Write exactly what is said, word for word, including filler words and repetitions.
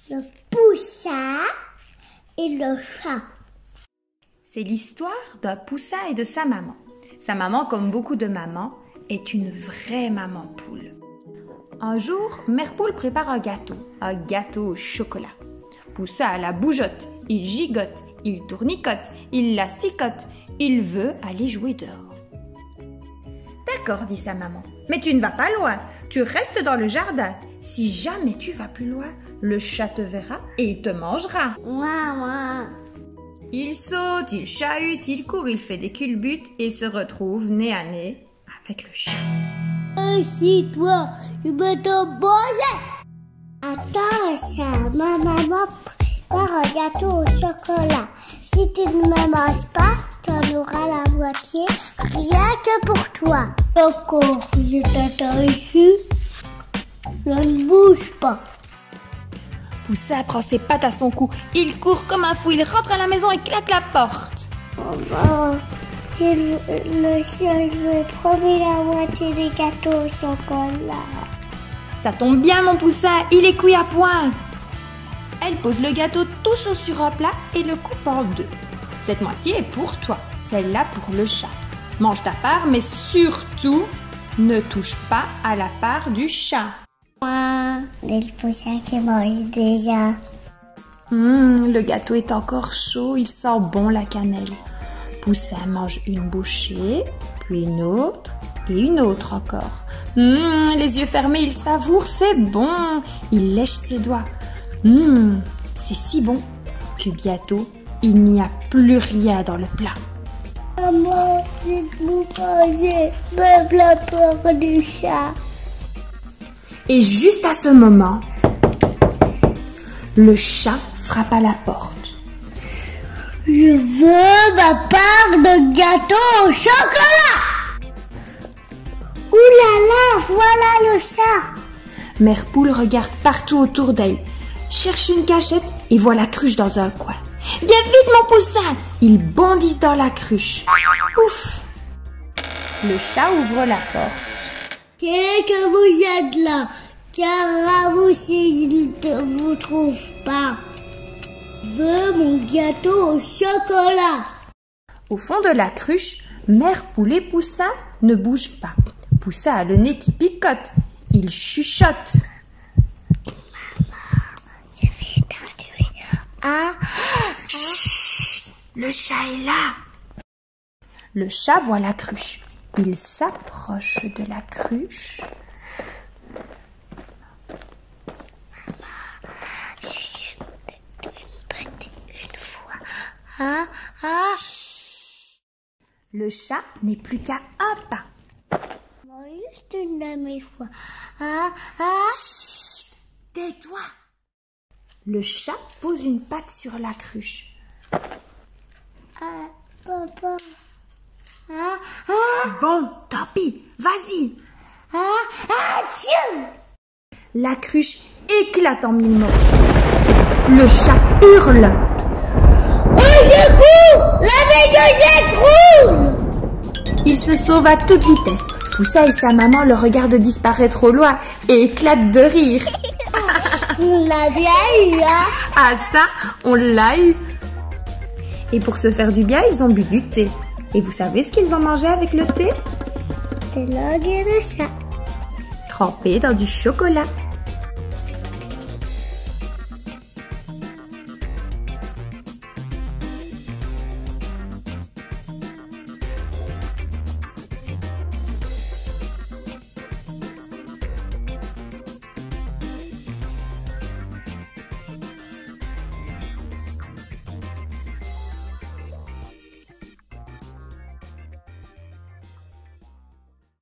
le poussin et le chat. C'est l'histoire d'un poussin et de sa maman. Sa maman, comme beaucoup de mamans, est une vraie maman poule. Un jour, Mère Poule prépare un gâteau, un gâteau au chocolat. Poussin à la bougeotte, il gigote, il tournicote, il l'asticote, il veut aller jouer dehors. D'accord, dit sa maman, mais tu ne vas pas loin, tu restes dans le jardin. Si jamais tu vas plus loin, le chat te verra et il te mangera. Ouah, ouah. Il saute, il chahute, il court, il fait des culbutes et se retrouve nez à nez avec le chat. Assis-toi, je vais te manger. Attends, chat, ma maman prépare un gâteau au chocolat. Si tu ne me manges pas, tu en auras la moitié, rien que pour toi. D'accord, je t'attends ici. Je ne bouge pas. Poussin prend ses pattes à son cou. Il court comme un fou. Il rentre à la maison et claque la porte. Maman, il, le chat me promet la moitié du gâteau au chocolat. Ça tombe bien, mon Poussin. Il est cuit à point. Elle pose le gâteau tout chaud sur un plat et le coupe en deux. Cette moitié est pour toi. Celle-là pour le chat. Mange ta part, mais surtout, ne touche pas à la part du chat. Moi, les poussins qui mangent déjà. Mmh, le gâteau est encore chaud, il sent bon la cannelle. Poussin mange une bouchée, puis une autre, et une autre encore. Mmh, les yeux fermés, il savoure, c'est bon. Il lèche ses doigts. Mmh, c'est si bon que bientôt, il n'y a plus rien dans le plat. Maman, s'il vous plaît, même la peur du chat. Et juste à ce moment, le chat frappe à la porte. Je veux ma part de gâteau au chocolat. Ouh là là, voilà le chat. Mère Poule regarde partout autour d'elle, cherche une cachette et voit la cruche dans un coin. Viens vite, mon Poussin! Ils bondissent dans la cruche. Ouf! Le chat ouvre la porte. C'est que vous êtes là, car à vous si je ne vous trouve pas. Je veux mon gâteau au chocolat. Au fond de la cruche, Mère Poule et Poussin ne bougent pas. Poussin a le nez qui picote. Il chuchote. Maman, je vais t'induire. Ah, Chut, le chat est là. Le chat voit la cruche. Il s'approche de la cruche. juste une, une petite une fois. Ah, ah. Le chat n'est plus qu'à un pas. Juste une demi-fois. Ah, ah. Chut, tais-toi. Le chat pose une patte sur la cruche. Ah, papa. Ah, ah. Bon, tant pis, vas-y. Ah, ah, tiens. La cruche éclate en mille morceaux. Le chat hurle. Oh, je cours. La maison s'écroule. Il se sauve à toute vitesse. Poussin et sa maman le regardent disparaître au loin et éclatent de rire. On l'a bien eu, hein? Ah ça, on l'a eu. Et pour se faire du bien, ils ont bu du thé. Et vous savez ce qu'ils ont mangé avec le thé? Des langues de chat. Trempé dans du chocolat.